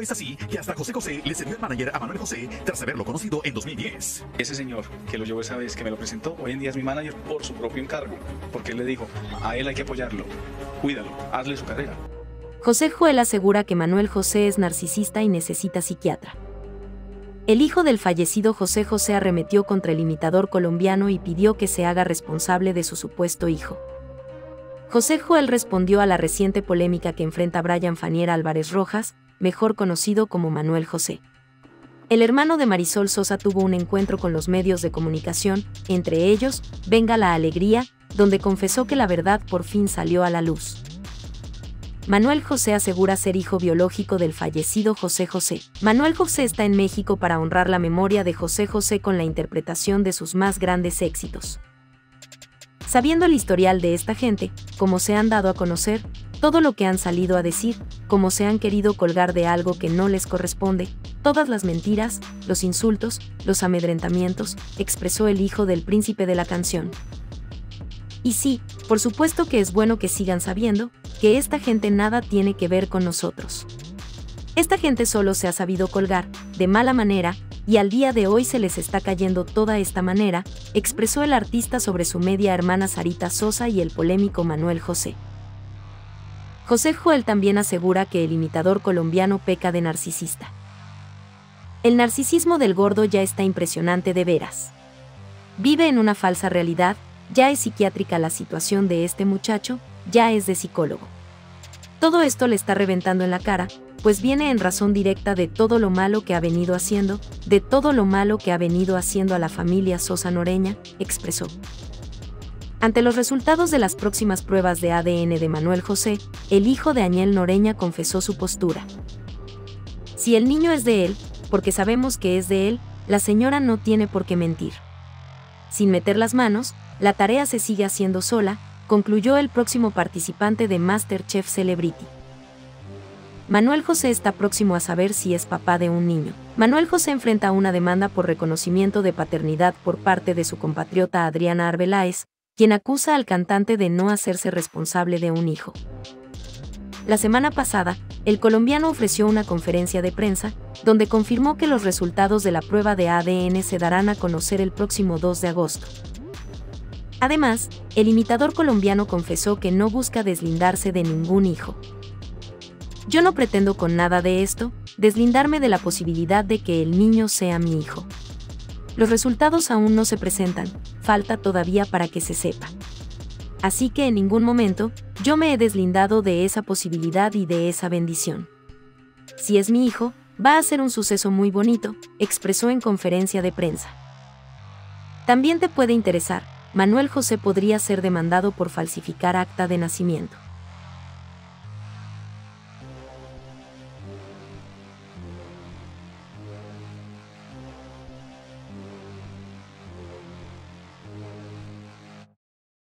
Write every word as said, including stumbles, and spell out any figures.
es así que hasta José José le cedió el manager a Manuel José tras haberlo conocido en dos mil diez. Ese señor que lo llevó esa vez, que me lo presentó, hoy en día es mi manager por su propio encargo, porque él le dijo, a él hay que apoyarlo, cuídalo, hazle su carrera. José Joel asegura que Manuel José es narcisista y necesita psiquiatra. El hijo del fallecido José José arremetió contra el imitador colombiano y pidió que se haga responsable de su supuesto hijo. José Joel respondió a la reciente polémica que enfrenta Brian Fanier Álvarez Rojas, mejor conocido como Manuel José. El hermano de Marisol Sosa tuvo un encuentro con los medios de comunicación, entre ellos, Venga la Alegría, donde confesó que la verdad por fin salió a la luz. Manuel José asegura ser hijo biológico del fallecido José José. Manuel José está en México para honrar la memoria de José José con la interpretación de sus más grandes éxitos. Sabiendo el historial de esta gente, cómo se han dado a conocer, todo lo que han salido a decir, cómo se han querido colgar de algo que no les corresponde, todas las mentiras, los insultos, los amedrentamientos, expresó el hijo del príncipe de la canción. Y sí, por supuesto que es bueno que sigan sabiendo que esta gente nada tiene que ver con nosotros. Esta gente solo se ha sabido colgar, de mala manera, y al día de hoy se les está cayendo toda esta manera, expresó el artista sobre su media hermana Sarita Sosa y el polémico Manuel José. José Joel también asegura que el imitador colombiano peca de narcisista. El narcisismo del gordo ya está impresionante de veras. Vive en una falsa realidad, ya es psiquiátrica la situación de este muchacho, ya es de psicólogo. Todo esto le está reventando en la cara, pues viene en razón directa de todo lo malo que ha venido haciendo, de todo lo malo que ha venido haciendo a la familia Sosa Noreña, expresó. Ante los resultados de las próximas pruebas de A D N de Manuel José, el hijo de Añel Noreña confesó su postura. Si el niño es de él, porque sabemos que es de él, la señora no tiene por qué mentir. Sin meter las manos, la tarea se sigue haciendo sola, concluyó el próximo participante de MasterChef Celebrity. Manuel José está próximo a saber si es papá de un niño. Manuel José enfrenta una demanda por reconocimiento de paternidad por parte de su compatriota Adriana Arbeláez, quien acusa al cantante de no hacerse responsable de un hijo. La semana pasada, el colombiano ofreció una conferencia de prensa, donde confirmó que los resultados de la prueba de A D N se darán a conocer el próximo dos de agosto. Además, el imitador colombiano confesó que no busca deslindarse de ningún hijo. Yo no pretendo con nada de esto, deslindarme de la posibilidad de que el niño sea mi hijo. Los resultados aún no se presentan, falta todavía para que se sepa. Así que en ningún momento, yo me he deslindado de esa posibilidad y de esa bendición. Si es mi hijo, va a ser un suceso muy bonito, expresó en conferencia de prensa. También te puede interesar, Manuel José podría ser demandado por falsificar acta de nacimiento.